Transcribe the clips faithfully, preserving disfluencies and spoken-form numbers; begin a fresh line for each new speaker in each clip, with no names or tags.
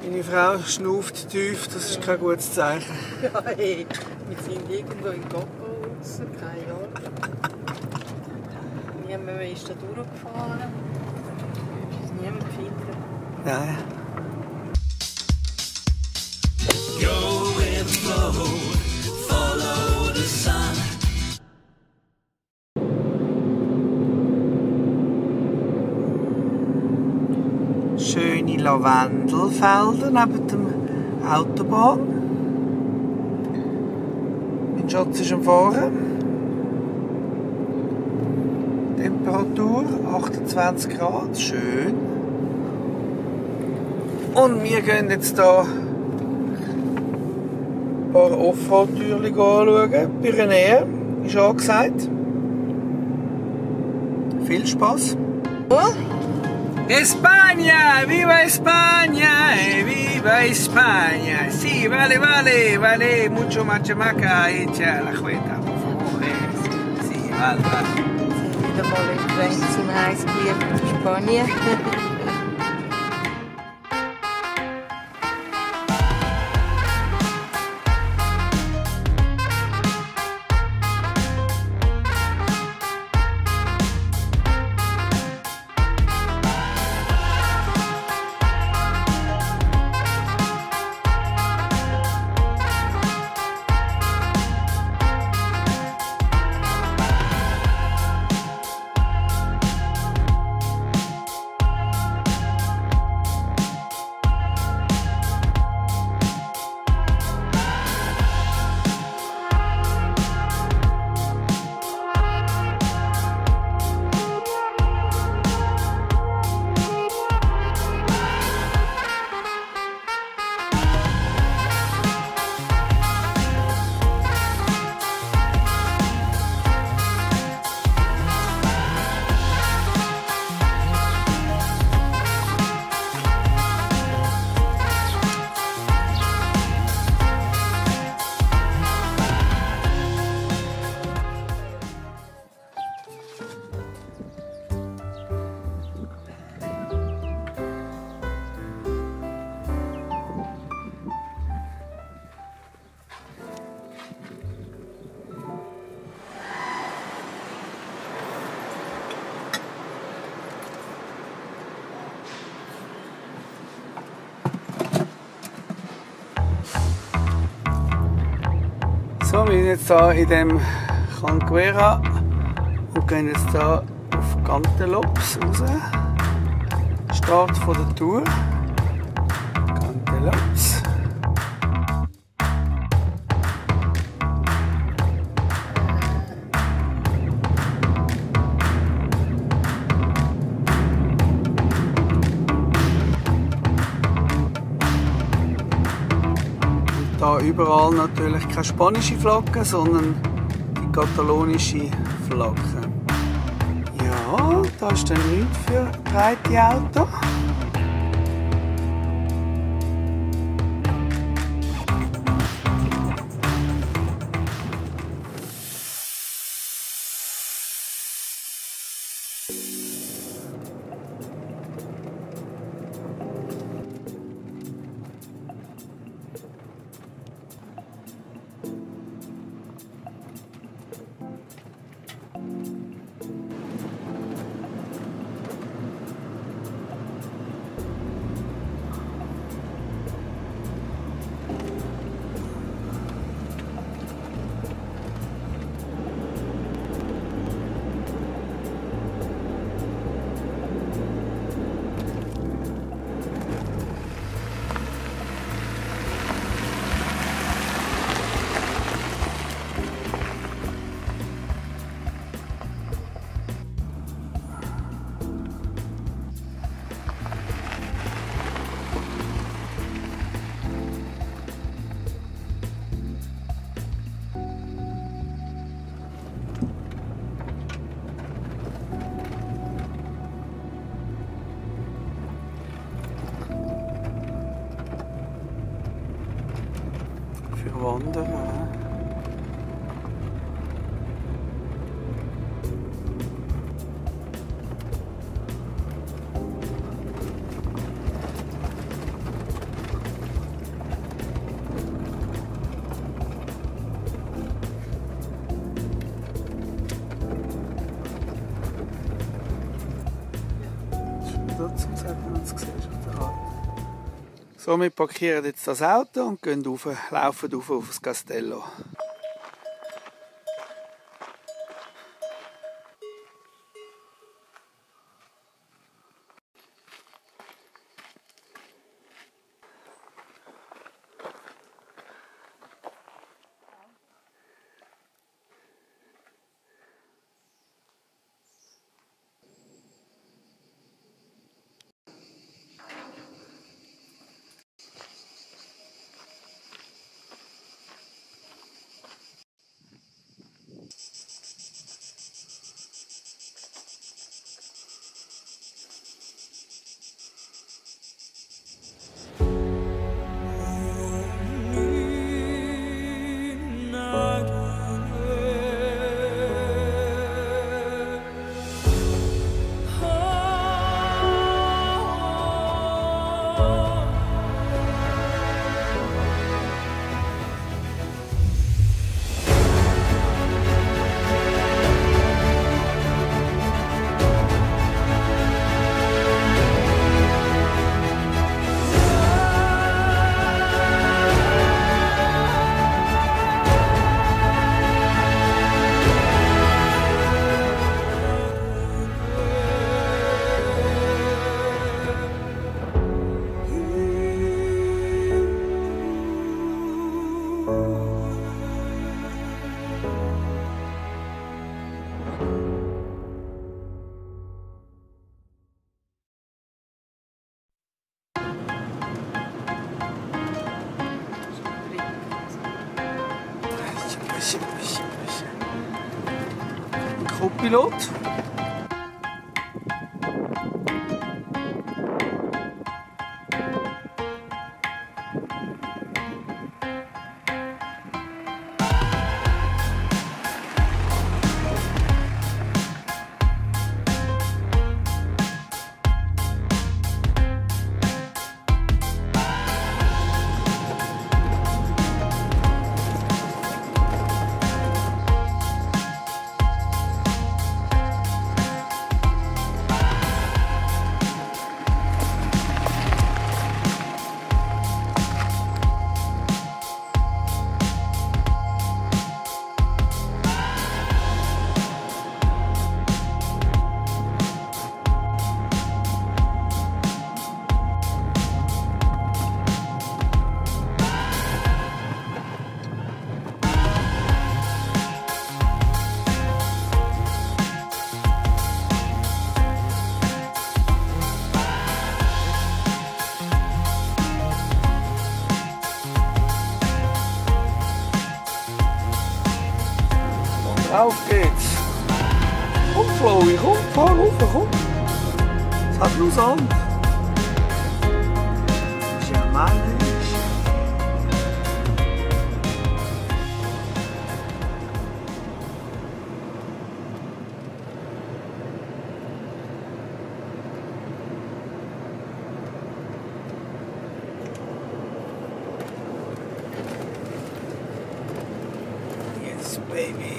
Meine Frau schnauft tief, das ist kein gutes Zeichen.
Ja, hey, wir sind irgendwo in Goppo raus, keine Ahnung. Niemand ist da durchgefahren. Niemand finden.
Nein.
Go with the flow, follow the sun.
Schöne Lavendelfelder neben dem Autobahn. Mein Schatz ist am Fahren. Temperatur achtundzwanzig Grad, schön. Und wir gehen jetzt hier ein paar Offroad-Türchen anschauen. Pyrenäen ist angesagt. Viel Spaß.
Oh?
España, viva España, eh, viva España. Sí, vale, vale, vale, mucho machamaca hecha la jueta, por favor. Eh. Sí, vale, vale.
Wir sind wieder mal im Grenz zum heißgeliebten Spanien.
So, wir sind jetzt hier in dem Canguera und gehen jetzt hier auf Cantelops raus. Start von der Tour. Cantelops. Da überall natürlich keine spanische Flagge, sondern die katalonische Flagge. Ja, da ist dann nichts für breite Autos. Für Wanderer. wenn man es sieht auf der Karte. So, wir parkieren jetzt das Auto und gehen rauf, laufen rauf auf das Castello. Co-Pilot. Auf geht's. Komm, Chloe, komm, fahr rauf, komm. Es hat nur Sand. Das ist ja männlich. Yes, baby.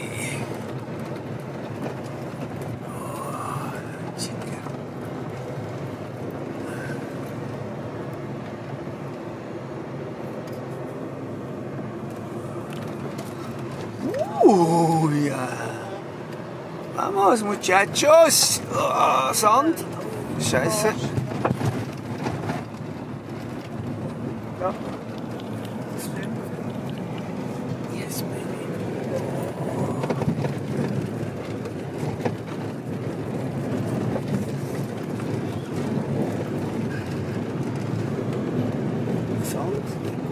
Uh, ja. Vamos, muchachos. Oh, Sand. Scheiße. Ja. Yes, baby. Sand.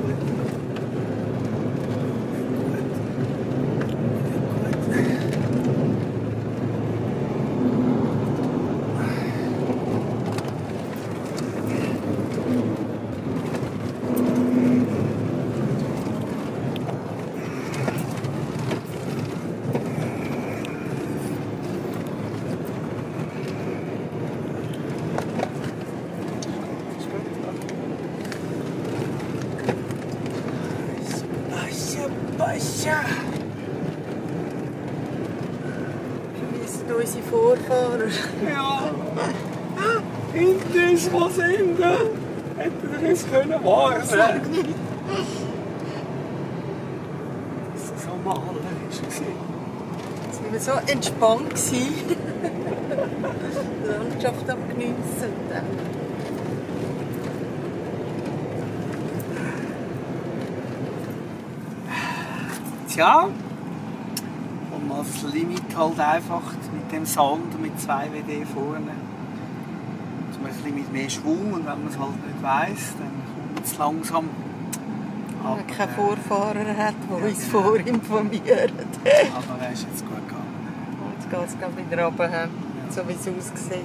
Bascha!
Wir müssen unsere Vorfahrer.
Ja! Hinten ist was hinten. Hätte er es können warnen.
Sag nicht.
Dass es so malerisch war.
Jetzt waren wir so entspannt. gewesen. Die Landschaft am Geniessen.
Tja, und mal das Limit halt einfach mit dem Sand und mit zwei W D vorne. Zum Beispiel mit mehr Schwung, und wenn man es halt nicht weiss, dann kommt es langsam.
Wenn man
Aber,
keinen
äh,
Vorfahrer hat, der
ja,
uns vorinformiert.
Aber er ist jetzt gut gegangen.
Jetzt geht es gerade wieder runter, so wie es aussieht.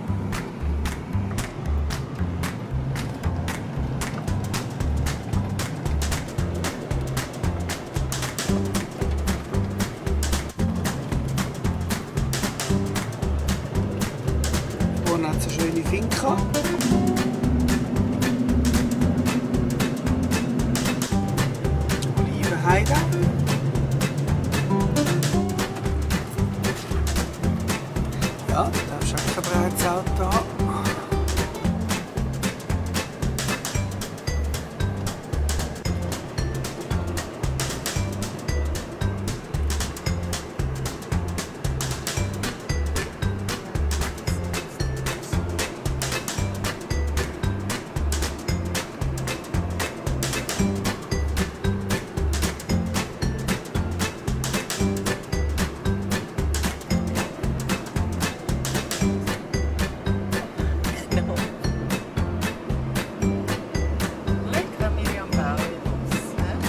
Vorne hat es eine schöne Finca. Olivenheide. Ja, da darfst du auch kein breites Auto haben.
Genau. Lecker Miriam Bauernhaus.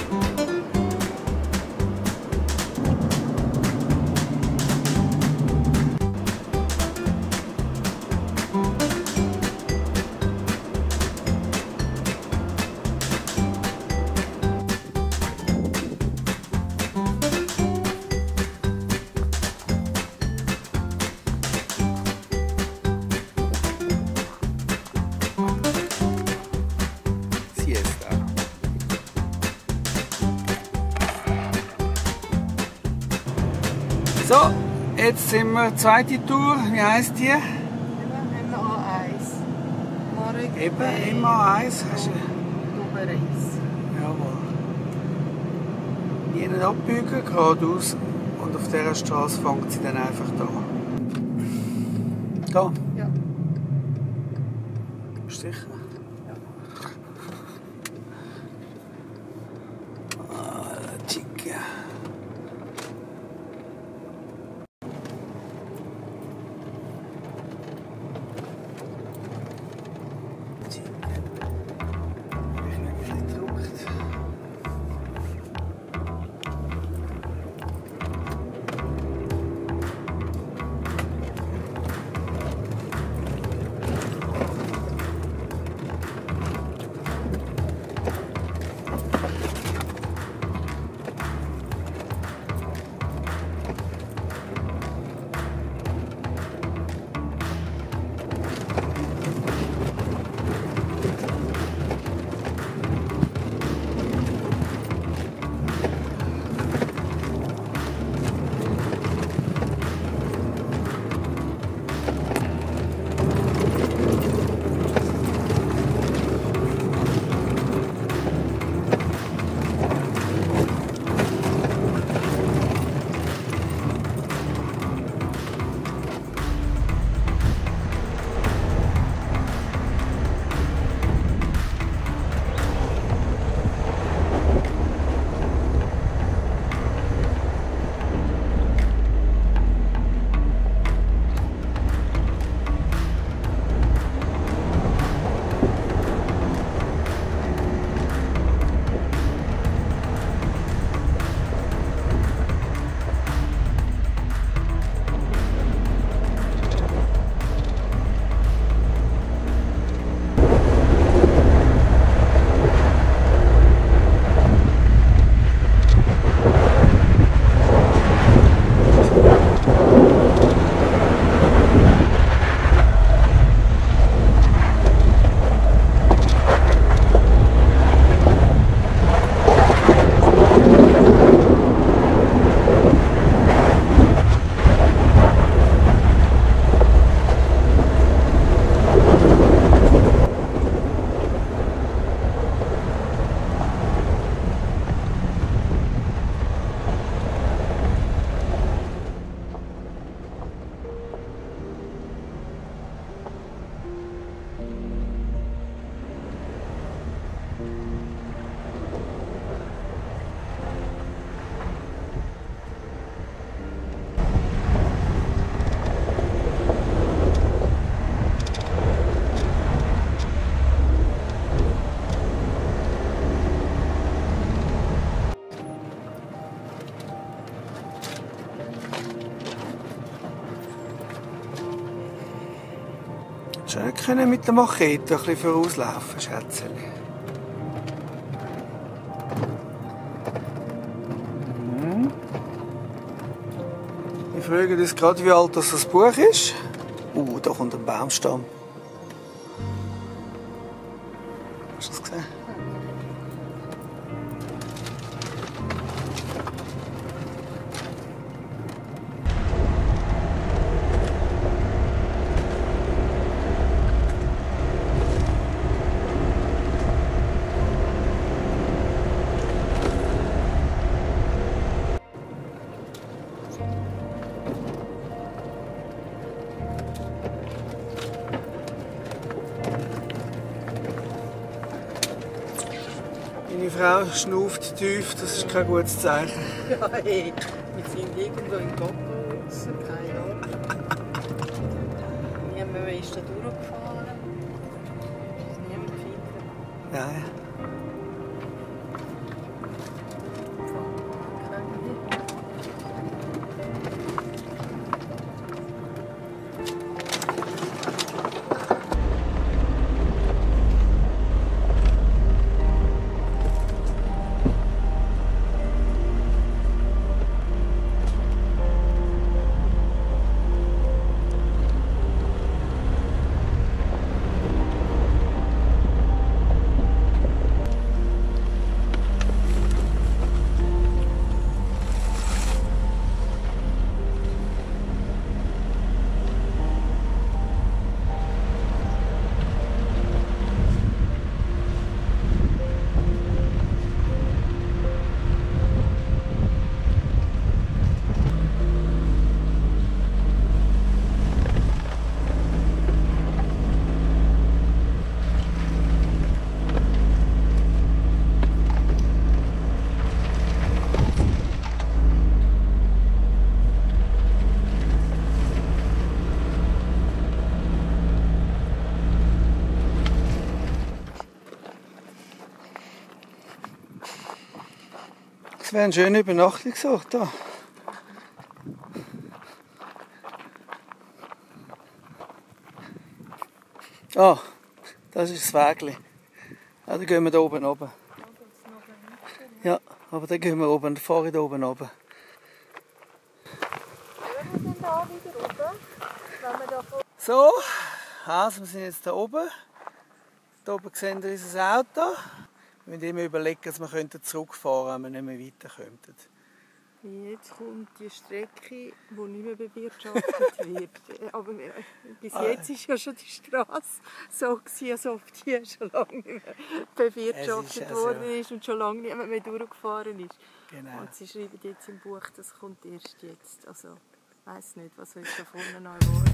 Siesta. So, jetzt sind wir zweite Tour. Wie heisst die?
M A eins. Marek
Eben, immer eins. Hast du...
Obereis.
Jawohl. Nie nicht abbiegen, geradeaus. Und auf dieser Straße fängt sie dann einfach da. Da.
Ja.
Bist du sicher? Ah, chica. Chica. Ich bin ein bisschen gedruckt. du nicht können mit der Machete ein bisschen vorauslaufen, Schätzchen? Hm. Wir fragen uns gerade, wie alt das Buch ist. Uh, da kommt ein Baumstamm. Hast du das gesehen? Meine Frau schnauft tief, das ist kein gutes Zeichen.
Ja, hey, wir sind irgendwo in Gottenhausen, keine Ahnung. Niemand ist da durchgefahren. Ist niemand gefunden.
Nein. Das wäre ein schöner Übernachtungsort hier. Ah, das ist das Wägli. Ja, dann gehen wir da oben runter. Ja, aber dann gehen wir oben, dann fahre ich da oben runter. So, also wir sind jetzt da oben. Da oben sehen wir unser Auto. Wir müssen immer überlegen, dass wir zurückfahren könnten, wenn wir nicht mehr weiterkommen.
Jetzt kommt die Strecke, die nicht mehr bewirtschaftet wird. Aber bis jetzt war ja schon die Straße so, als ob die schon lange nicht mehr bewirtschaftet ist also worden ist und schon lange nicht mehr durchgefahren ist.
Genau.
Und sie schreiben jetzt im Buch, das kommt erst jetzt. Also, ich weiss nicht, was heute da vorne noch war.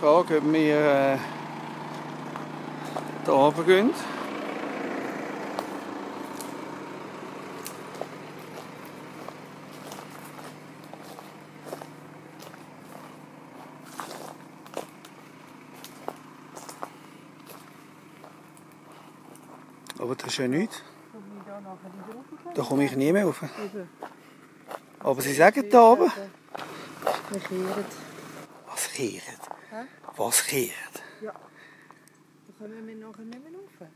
Frage, ob wir äh, da runter gehen. Aber das ist ja nichts. Da komme ich nie mehr rauf. Aber sie sagen da oben.
Wir kehren.
Was kehrt?
Hä?
Was kehrt?
Ja. Da kommen wir nachher nicht mehr rauf.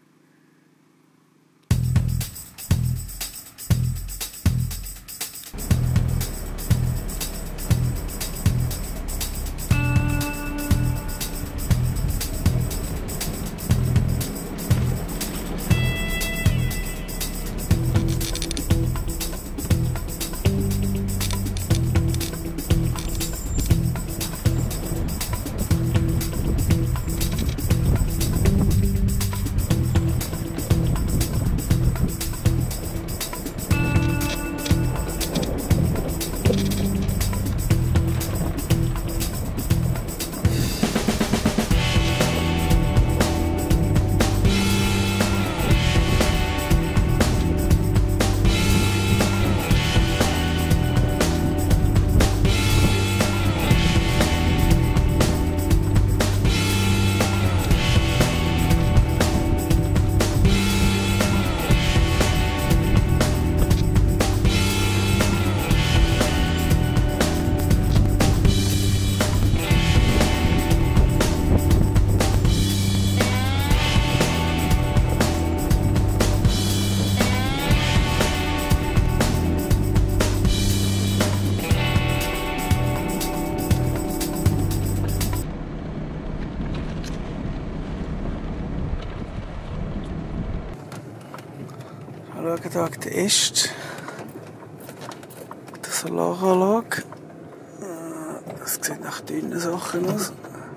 Schauen, da der Est. Die Solaranlage. Das sieht nach dünnen Sachen aus.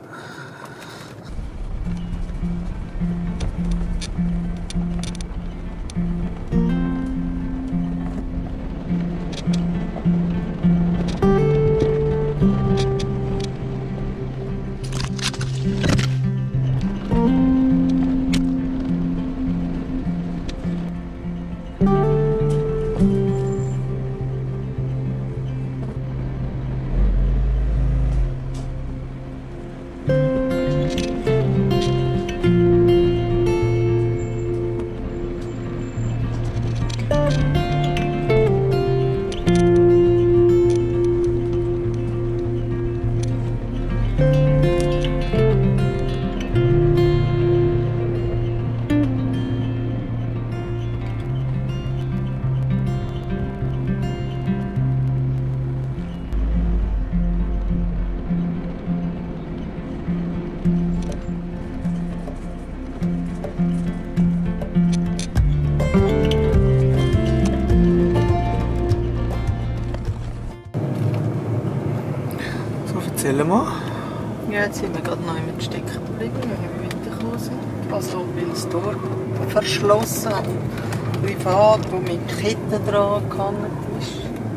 Erzähl mal.
Ja, jetzt sind wir gerade noch im Stecken geblieben, wenn wir weitergekommen sind. Also, weil das Tor verschlossen und privat, wo mit Ketten dran gehangen ist.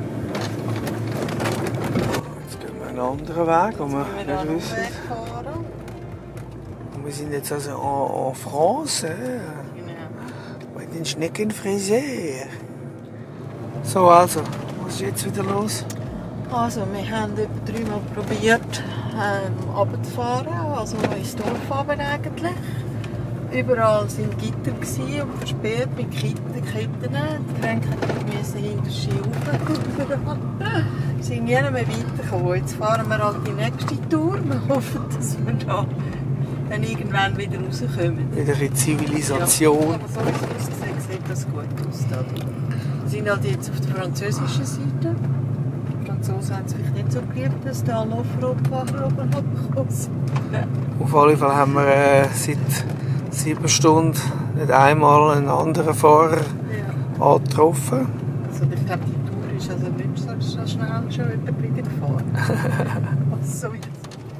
Jetzt gehen wir einen anderen Weg, wo wir
Jetzt wir
nicht wissen.
Weg fahren.
Und wir sind jetzt also en, en France.
Genau.
Bei den Schneckenfriseur. So, also, was ist jetzt wieder los?
Also, wir haben etwa dreimal probiert, ähm, runterzufahren, also ins Dorf runter eigentlich. Überall waren Gitter und versperrt mit Ketten. Ketten. Die Getränke mussten hinter den Ski rauf. Wir sind nie mehr weitergekommen. Jetzt fahren wir halt die nächste Tour. Wir hoffen, dass wir da dann irgendwann wieder rauskommen.
Wieder in Zivilisation.
Ja, aber so wie es aussieht, sieht das gut aus. Da. Wir sind halt jetzt auf der französischen Seite. Die Franzosen haben es vielleicht nicht so geliebt, dass da ein Offroad-Fahrer oben abgekommen sind.
Auf alle Fälle haben wir äh, seit sieben Stunden nicht einmal einen anderen Fahrer
Ja.
angetroffen.
Also ich glaube, die Tour ist also nicht so, so schnell schon jemand wieder gefahren. Also so jetzt.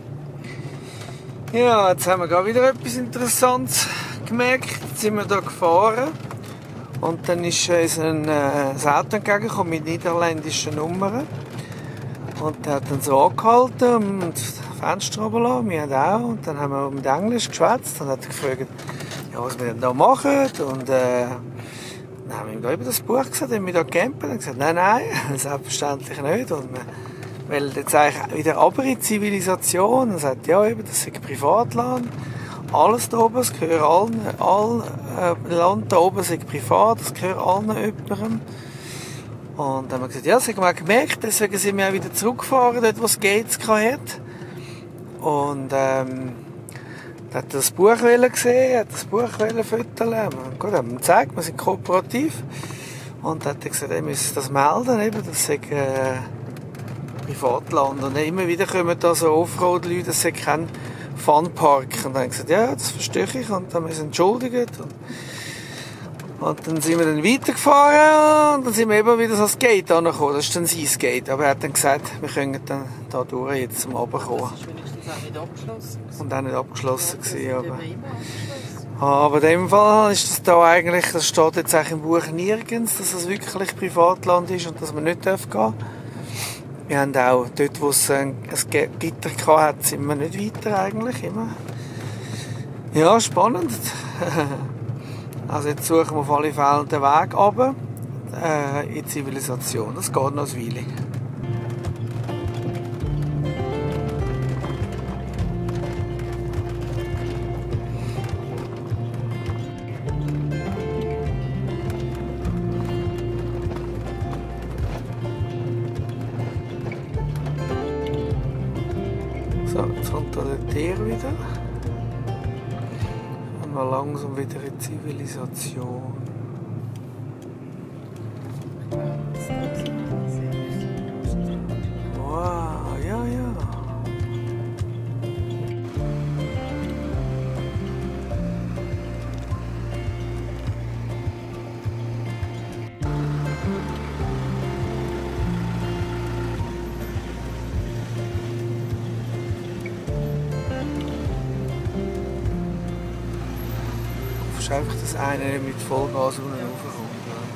Ja, jetzt haben wir gerade wieder etwas Interessantes gemerkt. Jetzt sind wir hier gefahren und dann ist uns ein, äh, ein Auto entgegengekommen mit niederländischen Nummern. Und der hat dann so angehalten und Fenster oben lassen, wir haben auch. Und dann haben wir mit Englisch geschwätzt und hat er gefragt, ja, was wir denn da machen. Und äh, dann haben wir ihm da über das Buch gesagt, haben wir da gecampt. Und er hat gesagt, nein, nein, selbstverständlich nicht. Und wir, weil jetzt eigentlich wieder aber in die Zivilisation. Er sagt, ja, eben, das ist ein Privatland. Alles da oben, es gehört allen, all, äh, Land da oben ist privat, es gehört allen jemandem. Und dann haben wir gesagt, ja, das haben wir auch gemerkt, deswegen sind wir auch wieder zurückgefahren, dort wo es Gates hatte. Und, ähm, dann hat er das Buch gesehen, hat das Buch füttern. Gut, haben wir ihm gezeigt, wir sind kooperativ. Und dann hat er gesagt, er müsse das melden, eben, das sei, äh, Privatland. Und immer wieder kommen da so Offroad-Leute, das sei kein Funpark. Und dann haben wir gesagt, ja, das verstehe ich. Und dann haben wir uns entschuldigt. Und, und dann sind wir dann weitergefahren. Und dann sind wir eben wieder so das Gate angekommen. Das ist dann sein Gate. Aber er hat dann gesagt, wir können dann da durch jetzt zum Runterkommen.
Das war wenigstens auch nicht abgeschlossen.
Und auch nicht abgeschlossen
Ja,
gewesen, aber...
immer abgeschlossen.
Aber in dem Fall ist das da eigentlich, das steht jetzt eigentlich im Buch nirgends, dass es wirklich Privatland ist und dass man nicht gehen darf. Wir haben auch dort, wo es ein, ein Gitter hatte, sind wir nicht weiter eigentlich immer. Ja, spannend. Also jetzt suchen wir auf alle Fälle den Weg runter äh, in die Zivilisation. Das geht noch eine Weile. So, jetzt kommt da der Tier wieder. Und wir langsam wieder in die Zivilisation. Wow, ja, ja. Es ist einfach, dass einer nicht mit Vollgas unten raufkommt.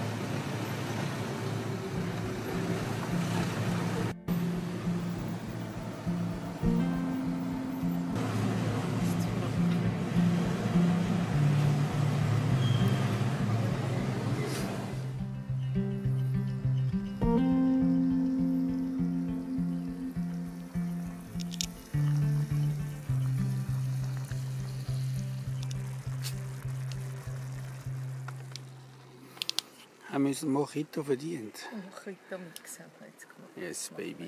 Haben wir einen Mojito verdient?
Mojito-Mix haben wir jetzt gemacht.
Yes, baby.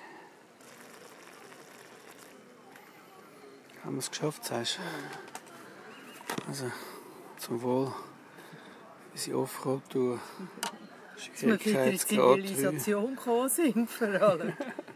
Haben wir es geschafft, sagst du? Also, zum Wohl. Unsere Offroad-Tour.
Dass wir wieder in die Zivilisation gekommen sind, vor allem.